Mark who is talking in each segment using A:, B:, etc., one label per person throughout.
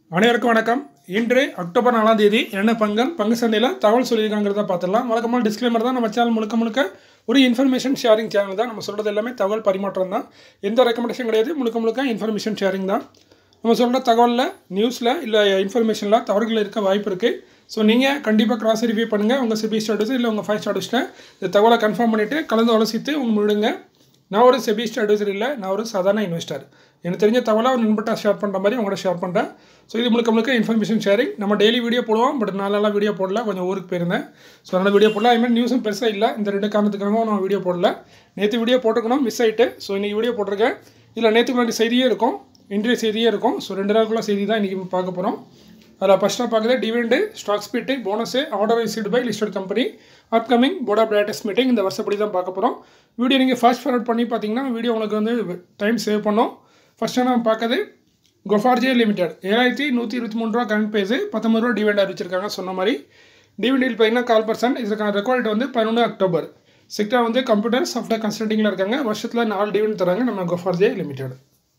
A: அனைவருக்கும் வணக்கம். இன்று அக்டோபர் 4ஆம் தேதி என்ன பங்கு சந்தையில் தகவல் சொல்லியிருக்காங்கிறத பார்த்துடலாம். வழக்கமாக டிஸ்க்ளைமர் தான். நம்ம சேனல் முழுக்க ஒரு இன்ஃபர்மேஷன் ஷேரிங் சேனல் தான். நம்ம சொல்கிறது எல்லாமே தகவல் பரிமாற்றம் தான். எந்த ரெக்கமெண்டேஷன் கிடையாது. முழுக்க இன்ஃபர்மேஷன் ஷேரிங் தான். நம்ம சொல்கிற தகவலில் நியூஸில் இல்லை இன்ஃபர்மேஷனில் தவறுகள் இருக்க வாய்ப்பு இருக்குது. ஸோ நீங்கள் கண்டிப்பாக கிராஸ் ரிவ்யூ பண்ணுங்கள். உங்கள் செபி ஸ்டேட்டஸ் இல்லை உங்கள் 5 ஸ்டேட்டஸில் இந்த தகவலை கன்ஃபார்ம் பண்ணிவிட்டு கலந்து ஆலோசித்து விடுங்க. நான் ஒரு செபி அட்வைசர் இல்லை, நான் ஒரு சாதாரண இன்வெஸ்டர். எனக்கு தெரிஞ்ச தகவலை ஒரு நண்பர்கிட்ட ஷேர் பண்ணுற மாதிரி உங்கள்கிட்ட ஷேர் பண்ணுறேன். ஸோ இது முழுக்க இன்ஃபர்மேஷன் ஷேரிங். நம்ம டெய்லி வீடியோ போடுவோம், பட் நாளெல்லாம் வீடியோ போடல, கொஞ்சம் ஊருக்கு போயிருந்தேன். ஸோ அதனால் வீடியோ போடல. அதுமாதிரி நியூஸும் பெருசாக இல்லை. இந்த 2 காரணத்துக்காகவும் நான் வீடியோ போடல. நேற்று வீடியோ போட்டுக்கணும், மிஸ் ஆகிட்டு. ஸோ இன்றைக்கி வீடியோ போட்டிருக்கேன். இதில் நேற்றுக்கு வேண்டிய செய்தியே இருக்கும், இன்றைய செய்தியே இருக்கும். ஸோ 2 நாளுக்குள்ள செய்தி தான் இன்றைக்கி பார்க்க போகிறோம். அதில் ஃபஸ்ட்டாக பார்க்குறது dividend, stock split, bonus, order received by listed company, upcoming board of directors meeting, இந்த வருஷப்படி தான் பார்க்க போகிறோம். வீடியோ நீங்கள் ஃபாஸ்ட் ஃபார்வர்ட் பண்ணி பார்த்தீங்கன்னா வீடியோ உங்களுக்கு வந்து டைம் சேவ் பண்ணோம். ஃபஸ்ட்டு நம்ம பார்க்குறது கோஃபார்ஜே லிமிடெட் 7123 ரூபா கரண்ட் பேஸு, 19 ரூபா டிவிடெண்ட் அறிவிச்சிருக்காங்க. சொன்ன மாதிரி டிவிடெண்ட் பார்த்தீங்கன்னா 1/4%. இதுக்கான ரெக்கார்ட் வந்து 11 அக்டோபர். செக்டர் வந்து கம்ப்யூட்டர் சாஃப்ட்வேர் கன்சல்டிங்கில் இருக்காங்க. வருஷத்தில் 4 டிவிடெண்ட் தராங்க நம்ம கோஃபார்ஜே limited.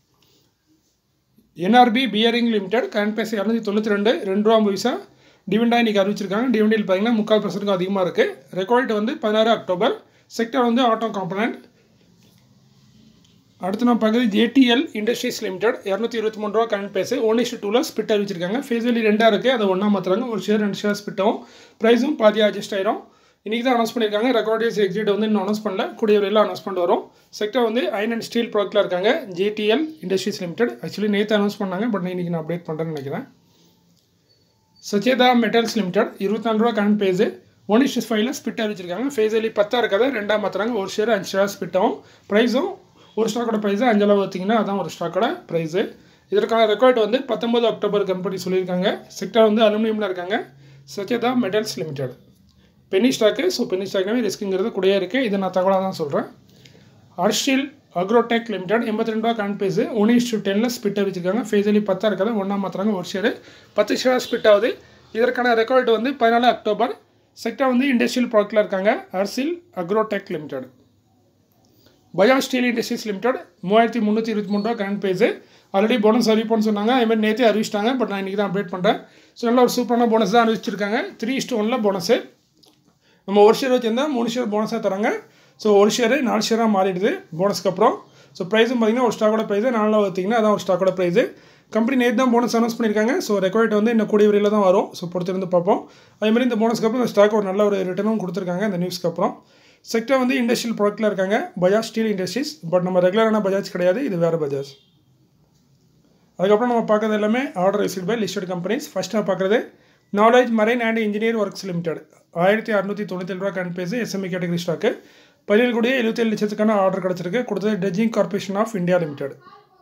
A: NRB bearing limited current price 292 2 ரூபா 50 பைசா டிவிடெண்டாக இன்றைக்கி அறிவிச்சிருக்காங்க. டிவிடெண்ட் பார்த்தீங்கன்னா 3/4% அதிகமாக இருக்குது. ரெக்கார்ட் வந்து 16 அக்டோபர். செக்டர் வந்து ஆட்டோ காம்பனன்ட். அடுத்து நம்ம பார்க்குறது ஜேடிஎல் இண்டஸ்ட்ரீஸ் லிமிடெட் 223 ரூபா கரண்ட் பேஸு 1:2 ஸ்பிட் அறிவிச்சிருக்காங்க. ஃபேஸ் வேல்யூ 2 இருக்குது, அதை 1 மாற்றுறாங்க. ஒரு ஷேர் 2 ஷேர் ஸ்பிட்டாகும். ப்ரைஸும் பாதி அட்ஜஸ்ட் ஆயிரும். இன்றைக்கி தான் அனௌன்ஸ் பண்ணியிருக்காங்க. ரெக்கார்டேஸ் எக்ஸிட் வந்து இன்னும் அனௌன்ஸ் பண்ணல, கூடிய விரைவில் அனௌன்ஸ்மெண்ட் வரும். செக்டர் வந்து அயன் அண்ட் ஸ்டீல் ப்ராடக்ட்டில் இருக்காங்க. ஜேடிஎல் இண்டஸ்ட்ரீஸ் லிமிடெட் ஆக்சுவலி நேற்று அனௌன்ஸ் பண்ணாங்க, பட் இன்றைக்கி நான் அப்டேட் பண்ணுறேன்னு நினைக்கிறேன். சச்சேதா மெட்டல்ஸ் லிமிடெட் 24 ரூபா கரண்ட் பேஸு 1:5 ஸ்பிட் அறிவிச்சிருக்காங்க. ஃபேஸ் வேல்யூ 10 இருக்காது, 2 மாற்றுறாங்க. ஒரு ஷேர் 5 ஷேர் ஸ்பிட்டாகும். ப்ரைஸும் ஒரு ஸ்டாக்கோட ப்ரைஸு 5 அளவு பார்த்தீங்கன்னா அதான் ஒரு ஸ்டாக்கோட ப்ரைஸு. இதற்கான ரெக்கார்ட் வந்து 19 அக்டோபர் கம்பெனி சொல்லியிருக்காங்க. செக்டர் வந்து அலுமினியமில் இருக்காங்க. Sacheta metals limited penny stock. So penny ஸ்டாக்னாவே ரிஸ்க்குங்கிறது கூடயே இருக்குது. இதை நான் தகவலாக தான் சொல்கிறேன். அர்ஷில் அக்ரோடெக் லிமிடெட் 82 ரூபா கரண்ட் பேஸு 1:10 ஸ்பிட் அறிவிச்சிருக்காங்க. ஃபேஸ் வேல்யூ 10 இருக்காது, 1 மாற்றுறாங்க. ஒரு ஷேர் 10 ஷேர் ஸ்பிட் ஆகுது. இதற்கான ரெக்கார்ட் வந்து 14 அக்டோபர். செக்டர் வந்து இண்டஸ்ட்ரியல் ப்ராடக்ட்டில் இருக்காங்க. Arshil agrotech limited. Bajaj steel industries limited 3323 ரூபா கரண்ட் பேஸு. ஆல்ரெடி போனஸ் அறிவிப்போன்னு சொன்னாங்க, அதுமாதிரி நேற்றே அறிவிச்சிட்டாங்க, பட் நான் இன்றைக்கி தான் அப்டேட் பண்ணுறேன். ஸோ நல்ல ஒரு சூப்பரான போனஸ் தான் அறிவிச்சிருக்காங்க. 3:1 போனஸு. நம்ம ஒரு ஷேர் வச்சுருந்தால் 3 ஷேர் போனஸாக தராங்க. ஸோ ஒரு ஷேரு 4 ஷேராக மாறிடுது போனஸ்க்கு அப்புறம். ஸோ ப்ரைஸும் பார்த்திங்கன்னா ஒரு ஸ்டாக்கோட ப்ரைஸு 4 பார்த்திங்கன்னா அதான் ஒரு ஸ்டாக்கோட ப்ரைஸு. கம்பெனி நேற்று தான் போனஸ் அனௌன்ஸ் பண்ணியிருக்காங்க. ஸோ ரெக்கார்ட் வந்து இன்னும் கூடிய விரைவில் தான் வரும். ஸோ பொறுத்திருந்து பார்ப்போம். அதேமாதிரி இந்த போனஸ்க்கு அப்புறம் இந்த ஸ்டாக் ஒரு நல்ல ஒரு ரிட்டர்னும் கொடுத்துருக்காங்க இந்த நியூஸ்க்கு அப்புறம். செக்டர் வந்து இண்டஸ்ட்ரியல் ப்ராடக்ட்டில் இருக்காங்க. பஜாஜ் ஸ்டீல் இண்டஸ்ட்ரீஸ், பட் நம்ம ரெகுலரான பஜாஜ் கிடையாது, இது வேறு பஜாஜ். அதுக்கப்புறம் நம்ம பார்க்குறது எல்லாமே order received by listed companies. ஃபஸ்ட்டாக பார்க்குறது knowledge marine and engineer works limited 1697 ரூபா current price SME category stock. 17,77 லட்சத்துக்கான ஆர்டர் கிடச்சிருக்கு. கொடுத்தது dredging corporation of India limited.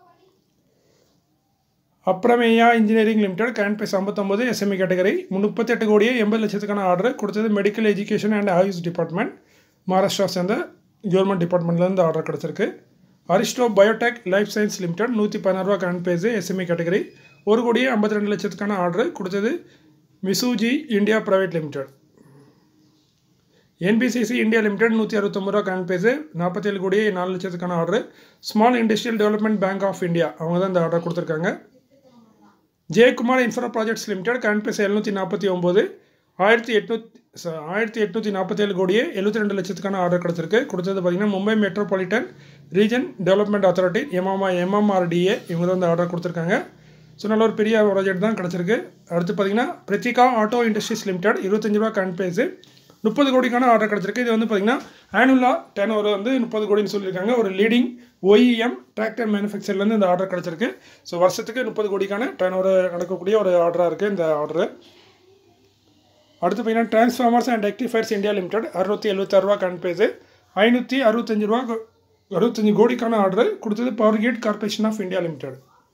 A: Aprameya engineering limited current price 59 SME category 38,80 லட்சத்துக்கான ஆர்டர். கொடுத்தது medical education and AYUSH department, Maharashtra சேர்ந்த government டிபார்ட்மெண்ட்லேருந்து ஆர்டர் கிடச்சிருக்கு. Aristo biotech life science limited 116 ரூபா current price SME category 1,52 லட்சத்துக்கான order. கொடுத்தது மிசூஜி India private limited. NBCC India limited 169 ரூபா current price 47,04 லட்சத்துக்கான order. Small industrial development bank of India அவங்க தான் இந்த ஆர்டர் கொடுத்துருக்காங்க. Jayakumar infra projects limited current price 749 1847 கோடியே 72 லட்சத்துக்கான ஆர்டர் கிடச்சிருக்கு. கொடுத்தது பார்த்திங்கன்னா Mumbai metropolitan region development authority MMRDA இவங்க தான் இந்த ஆர்டர் கொடுத்துருக்காங்க. ஸோ நல்ல ஒரு பெரிய ப்ராஜெக்ட் தான் கிடச்சிருக்கு. அடுத்து பார்த்திங்கன்னா பிரத்திகா ஆட்டோ இண்டஸ்ட்ரீஸ் லிமிடெட் 25 ரூபா கரண்ட் பேஸு 30 கோடிக்கான ஆர்டர் கிடச்சிருக்கு. இது வந்து பார்த்திங்கன்னா ஆனுவலாக டர்ன் ஓவர் வந்து 30 கோடின்னு சொல்லியிருக்காங்க. ஒரு லீடிங் OEM டிராக்டர் மேனுஃபேக்சர்லேருந்து இந்த ஆர்டர் கிடச்சிருக்கு. ஸோ வருஷத்துக்கு 30 கோடிக்கான டர்ன் ஓவர் நடக்கக்கூடிய ஒரு ஆர்டராக இருக்குது இந்த ஆர்டரு. அடுத்து பார்த்தீங்கன்னா transformers and rectifiers India limited 676 ரூபா கரண்ட் பேஸு 565 கோடிக்கான ஆர்டர். கொடுத்தது power grid corporation of India limited.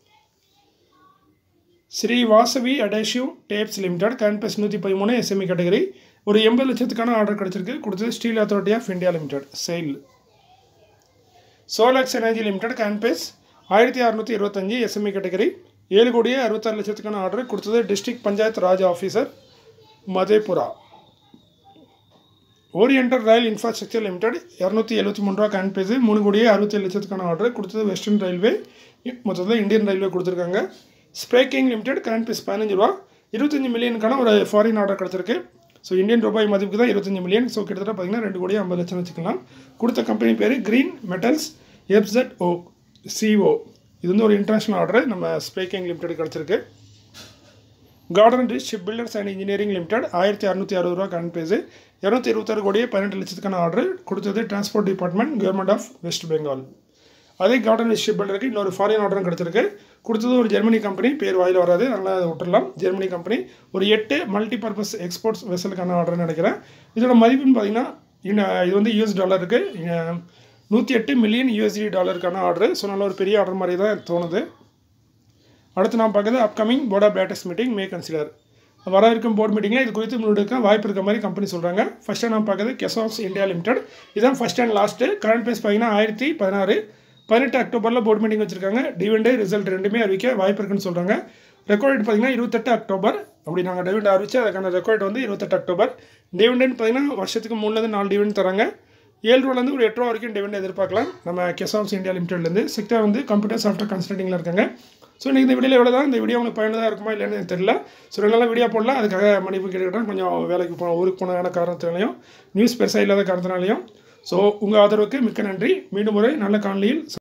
A: Sri Vasavi adhesive tapes limited current price 113 SME category ஒரு 80 லட்சத்துக்கான ஆர்டர் கிடச்சிருக்கு. கொடுத்தது steel authority of India limited SAIL. Solex energy limited current price 1625 SME category 7,66 லட்சத்துக்கான order. கொடுத்தது district panchayat Raj officer Madhepura. Oriental rail infrastructure limited 273 ரூபா current base 3,67 லட்சத்துக்கான order. கொடுத்தது western railway, மொத்தத்தில் இந்தியன் ரயில்வே கொடுத்துருக்காங்க. Spray king limited current price 15 ரூபா. 25 மில்லியனுக்கான ஒரு ஃபாரின் ஆர்டர் கிடச்சிருக்கு. ஸோ இந்தியன் ரூபாய் மதிப்புக்கு தான் 25 மில்லியன். ஸோ கிட்டத்தட்ட பார்த்தீங்கன்னா 2,50,00,000 வச்சுக்கலாம். கொடுத்த கம்பெனி பேர் கிரீன் மெட்டல்ஸ் FZO CO. இது வந்து ஒரு இன்டர்நேஷனல் ஆர்டர் நம்ம ஸ்ப்ரே கிங் லிமிடெட் கிடச்சிருக்கு. Garden reach ship builders and engineering limited 1660 ரூபா கரண்ட் ப்ரைஸ். 226 கோடியே 18 லட்சத்துக்கான ஆர்டர் கொடுத்தது transport department government of west Bengal. அதே கார்டன் ரிச் ஷிப் பில்டருக்கு இன்னொரு ஃபாரின் ஆர்டரும் கிடச்சிருக்கு. கொடுத்தது ஒரு ஜெர்மனி கம்பெனி, பேர் வாயில் வராது, அதனால் அதை விட்டுடலாம். ஜெர்மனி கம்பெனி ஒரு 8 மல்டி பர்பஸ் எக்ஸ்போர்ட்ஸ் வெசலுக்கான ஆர்டர்னு நினைக்கிறேன். இதோட மதிப்புன்னு பார்த்தீங்கன்னா இது வந்து US டாலருக்கு 108 மில்லியன் USD டாலருக்கான ஆர்டர். ஸோ நல்ல ஒரு பெரிய ஆர்டர் மாதிரி தான் தோணுது. அடுத்து நான் பார்க்குறது upcoming board of directors meeting may consider. வர இருக்கும் போர்ட் மீட்டிங்கில் இது குறித்து முன்னெடுக்க வாய்ப்பு இருக்க மாதிரி கம்பெனி சொல்கிறாங்க. ஃபஸ்ட்டு நான் பார்க்குறது கெசாப்ஸ் இந்தியா லிமிடெட். இதுதான் first and last. Current price பார்த்தீங்கன்னா 1016. 18 அக்டோபரில் போர்ட் மீட்டிங் வச்சுருக்காங்க. டிவிடெண்ட் ரிசல்ட் ரெண்டுமே அறிவிக்க வாய்ப்பு இருக்குன்னு சொல்கிறாங்க. ரெக்கார்ட் பார்த்தீங்கன்னா 28 அக்டோபர். அப்படி நாங்கள் டிவிடெண்ட் அறிவிச்சு அதுக்கான ரெக்கார்ட் வந்து 28 அக்டோபர். டிவிடெண்ட் பார்த்தீங்கன்னா வருஷத்துக்கு 3 4 டிவிடெண்ட் தராங்க. 7 ரூபாலேருந்து ஒரு 8 ரூபா வரைக்கும் டிவிடெண்ட் எதிர்பார்க்கலாம் நம்ம கெசாப்ஸ் இந்தியா லிமிடெட்லேருந்து. செக்டர் வந்து கம்ப்யூட்டர் சாஃப்ட்வேர் கன்சல்டிங்கில் இருக்காங்க. ஸோ இன்றைக்கி இந்த வீடியோ எவ்வளோ தான். இந்த வீடியோ உங்களுக்கு பயனுள்ளதாக இருக்குமா இல்லைன்னு எனக்கு தெரியல. ஸோ ரெண்டு வீடியோ போடலாம். அதுக்காக மன்னிப்பு கேட்டுக்கிட்டேன். கொஞ்சம் வேலைக்கு ஊருக்கு போனதான காரணத்தினாலையும் நியூஸ் பெருசாக இல்லாத காரணத்தினாலையும். ஸோ உங்கள் ஆதரவுக்கு மிக்க நன்றி. மீண்டும் ஒரு நல்ல காணொலியில்